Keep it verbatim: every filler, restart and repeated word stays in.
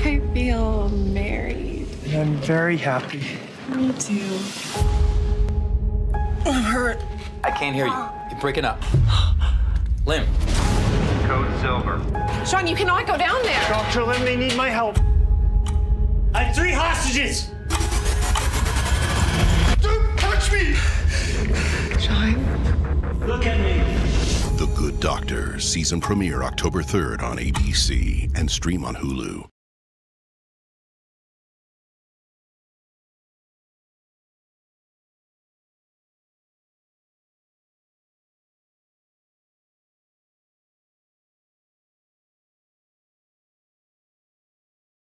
I feel married. And I'm very happy. Me too. I'm hurt. I can't hear you. You're breaking up. Lim. Code silver. Sean, you cannot go down there. Doctor Lim, they need my help. I have three hostages. Don't touch me! Sean. Look at me. The Good Doctor, season premiere October third on A B C and stream on Hulu.